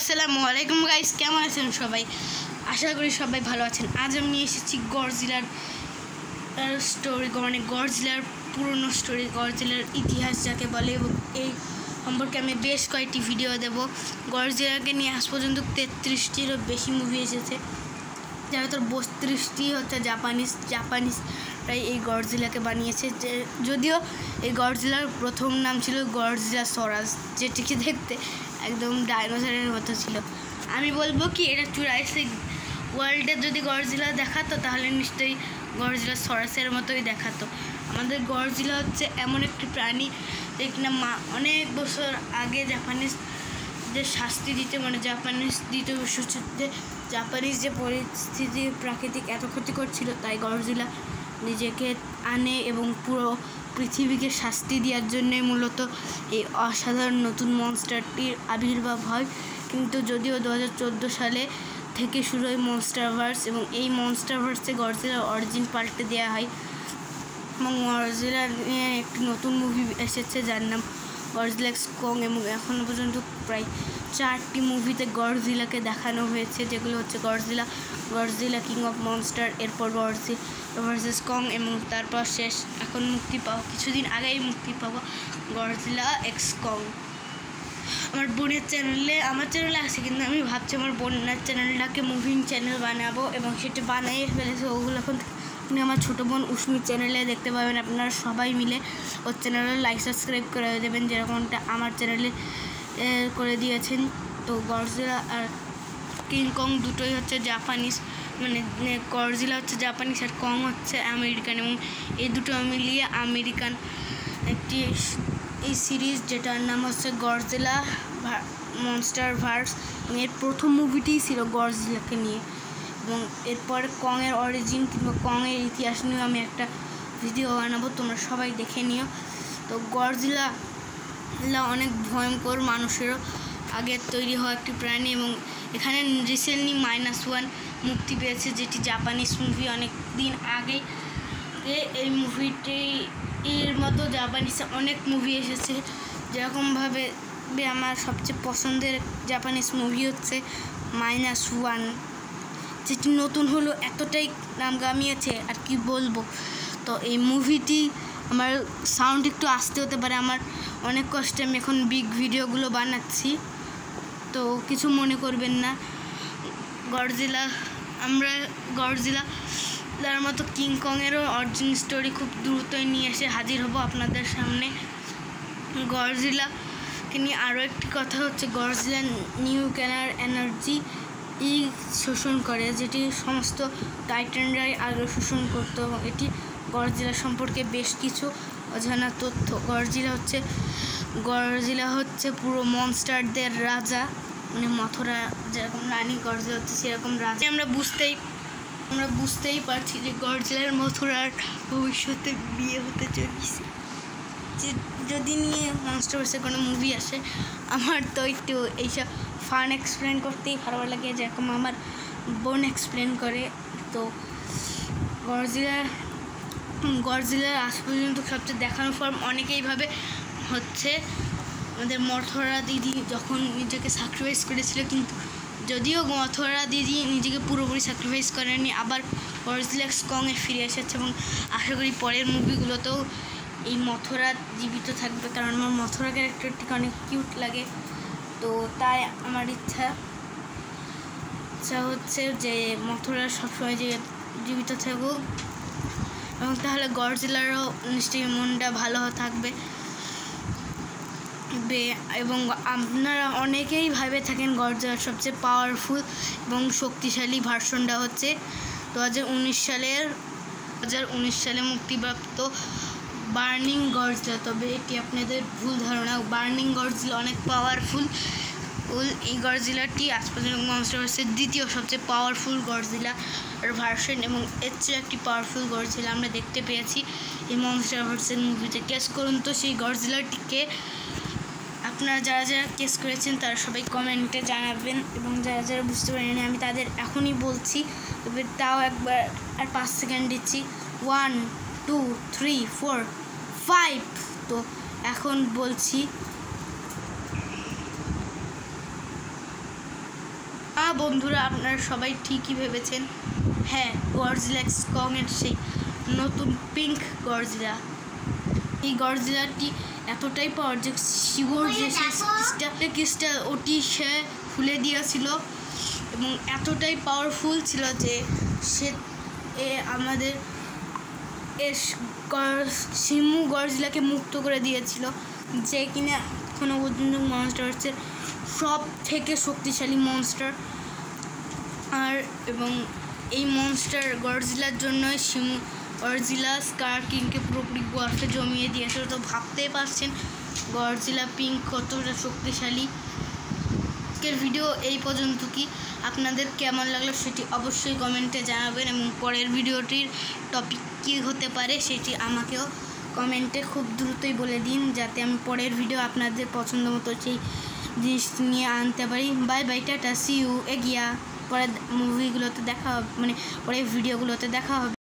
আসসালামু আলাইকুম গাইস, কেমন আছেন সবাই? আশা করি সবাই ভালো আছেন। আজ আমি নিয়ে এসেছি গডজিলার স্টোরি, মানে গডজিলার পুরনো স্টোরি, গডজিলার ইতিহাস যাকে বলে, এবং এই সম্পর্কে আমি বেশ কয়েকটি ভিডিও দেব। গডজিলাকে নিয়ে আজ পর্যন্ত 33টিরও বেশি মুভি এসেছে, যারা তোর 32টি হচ্ছে জাপানিজরাই এই গডজিলাকে বানিয়েছে। যদিও এই গডজিলার প্রথম নাম ছিল গডজিলাসরাস, যেটিকে দেখতে একদম ডাইনোসরের মতো ছিল। আমি বলবো কি, এটা জুরাসিক ওয়ার্ল্ডে যদি গডজিলা দেখাতো তাহলে নিশ্চয়ই গডজিলাসরাসের মতোই দেখাতো। আমাদের গডজিলা হচ্ছে এমন একটি প্রাণী যে কিনা অনেক বছর আগে জাপানিজদের শাস্তি দিতে, মানে জাপানিজ দ্বিতীয় বিশ্বযুদ্ধে জাপানিজ যে পরিস্থিতি প্রাকৃতিক এত ক্ষতি করছিল, তাই গডজিলা নিজেকে আনে এবং পুরো পৃথিবীকে শাস্তি দেওয়ার জন্যই মূলত এই অসাধারণ নতুন মনস্টারটির আবির্ভাব হয়। কিন্তু যদিও 2014 সালে থেকে শুরু হয় মনস্টারভার্স, এবং এই মনস্টারভার্সে গডজিলার অরিজিন পাল্টে দেওয়া হয় এবং গডজিলা নিয়ে একটি নতুন মুভি এসেছে যার নাম গডজিলা এক্স কং, এবং এখনও পর্যন্ত প্রায় 4টি মুভিতে গডজিলাকে দেখানো হয়েছে, যেগুলো হচ্ছে গডজিলা কিং অফ মনস্টার, এরপর গডজিলা ভার্সেস কং, এবং তারপর শেষ এখন কিছুদিন আগেই মুক্তি পাবো গডজিলা এক্স কং। আমার চ্যানেলে আছে, কিন্তু আমি ভাবছি আমার বোনের চ্যানেলটাকে মুভিং চ্যানেল বানাবো, এবং সেটা বানিয়ে ফেলেছে। ওগুলো এখন আপনি আমার ছোটো বোন উষ্মির চ্যানেলে দেখতে পাবেন। আপনারা সবাই মিলে ওর চ্যানেলে লাইক সাবস্ক্রাইব করে দেবেন, যেরকমটা আমার চ্যানেলে করে দিয়েছেন। তো গডজিলা আর কিং কং দুটোই হচ্ছে জাপানিজ, মানে গডজিলা হচ্ছে জাপানিজ আর কং হচ্ছে আমেরিকান, এবং এই দুটো মিলিয়ে আমেরিকান একটি এই সিরিজ, যেটার নাম হচ্ছে গডজিলা মনস্টারভার্স। এর প্রথম মুভিটিই ছিল গডজিলাকে নিয়ে, এবং এরপর কংয়ের অরিজিন কিংবা কংয়ের ইতিহাস নিয়ে আমি একটা ভিডিও বানাবো, তোমরা সবাই দেখে নিও। তো গডজিলা অনেক ভয়ঙ্কর, মানুষেরও আগে তৈরি হওয়া একটি প্রাণী, এবং এখানে রিসেন্টলি -1 মুক্তি পেয়েছে, যেটি জাপানিজ মুভি। অনেক দিন আগে এই মুভিটি এর মতো জাপানিজে অনেক মুভি এসেছে, যেরকমভাবে আমার সবচেয়ে পছন্দের জাপানিজ মুভি হচ্ছে -1, যেটি নতুন হলো, এতটাই নাম কামিয়েছে আর কি বলবো। তো এই মুভিটি আমার সাউন্ড একটু আসতে হতে পারে, আমার অনেক কষ্টে আমি এখন বিগ ভিডিওগুলো বানাচ্ছি, তো কিছু মনে করবেন না। গডজিলার মতো কিং কংয়েরও অরিজিন স্টোরি খুব দ্রুতই নিয়ে এসে হাজির হব আপনাদের সামনে। গডজিলাকে নিয়ে আরও একটি কথা হচ্ছে, গডজিলা নিউক্লিয়ার এনার্জি শোষণ করে, যেটি সমস্ত টাইটানরাই আগে শোষণ করতো, এবং এটি গডজিলা সম্পর্কে বেশ কিছু অজানা তথ্য। গডজিলা হচ্ছে পুরো মনস্টারদের রাজা, মানে মথুরা যেরকম রানী, গডজিলা হচ্ছে সেরকম রাজা। আমরা বুঝতেই পারছি যে গডজিলার মথুরার ভবিষ্যতে বিয়ে হতে চলেছে। যদি নিয়ে মনস্টারভার্সে কোনো মুভি আসে, আমার তো একটু এইসব ফান এক্সপ্লেন করতেই ভালো লাগে, যেরকম আমার বোন এক্সপ্লেন করে। তো গডজিলার আজ পর্যন্ত সবচেয়ে দেখানো ফর্ম অনেকেই ভাবে হচ্ছে আমাদের মথুরা দিদি যখন নিজেকে স্যাক্রিফাইস করেছিল, কিন্তু যদিও মথুরা দিদি নিজেকে পুরোপুরি স্যাক্রিফাইস করেনি, আবার গডজিলা এক্স কংয়ে ফিরে এসেছে, এবং আশা করি পরের মুভিগুলোতেও এই মথুরা জীবিত থাকবে, কারণ আমার মথুরা ক্যারেক্টারটিকে অনেক কিউট লাগে। তো তাই আমার ইচ্ছা হচ্ছে যে মথুরা সবসময় জীবিত থাকুক, এবং তাহলে গডজিলারও নিশ্চয়ই মনটা ভালো থাকবে। এবং আপনারা অনেকেই ভাবে থাকেন গডজিলার সবচেয়ে পাওয়ারফুল এবং শক্তিশালী ভার্সনটা হচ্ছে 2019 সালে মুক্তিপ্রাপ্ত বার্নিং গডজিলা, তবে এটি আপনাদের ভুল ধারণা। বার্নিং গডজিলা অনেক পাওয়ারফুল। এই গডজিলাটি আজ পর্যন্ত মনস্টারভার্সের দ্বিতীয় সবচেয়ে পাওয়ারফুল গডজিলা ভার্সন, এবং এর চেয়ে একটি পাওয়ারফুল গডজিলা আমরা দেখতে পেয়েছি এই মনস্টারভার্সের মুভিতে। কেস করুন তো সেই গডজিলাটিকে। আপনারা যারা কেস করেছেন তারা সবাই কমেন্টে জানাবেন, এবং যারা বুঝতে পারেনি আমি তাদের এখনই বলছি, তবে তাও একবার আর 5 সেকেন্ড দিচ্ছি। 1 2 3 4 5। তো এখন বলছি, বন্ধুরা, আপনারা সবাই ঠিকই ভেবেছেন। হ্যাঁ, গডজিলা এক্স কংয়ের সেই নতুন পিঙ্ক গডজিলা। এই গডজিলাটি এতটাই পাওয়ার যে শিবর যে কিসটা ওটি সে খুলে দিয়েছিল এবং এতটাই পাওয়ারফুল ছিল যে সে আমাদের শিমু গডজিলাকে মুক্ত করে দিয়েছিল, যে কিনা এখনো পর্যন্ত মনস্টার্সের সব থেকে শক্তিশালী মনস্টার। এবং এই মনস্টার গডজিলার জন্যই শিমু গডজিলা স্কার কিংকে পুরোপুরি বরফে জমিয়ে দিয়েছিল। তো ভাবতেই পারছেন গডজিলা পিঙ্ক কতটা শক্তিশালী। আজকের ভিডিও এই পর্যন্ত। কি আপনাদের কেমন লাগলো সেটি অবশ্যই কমেন্টে জানাবেন, এবং পরের ভিডিওটির টপিক কী হতে পারে সেটি আমাকেও কমেন্টে খুব দ্রুতই বলে দিন, যাতে আমি পরের ভিডিও আপনাদের পছন্দ মতো সেই জিনিস নিয়ে আনতে পারি। বাই বাই, টাটা, সি ইউ, এগিয়া। পরের মুভিগুলোতে দেখা হবে, পরের ভিডিওগুলোতে দেখা হবে।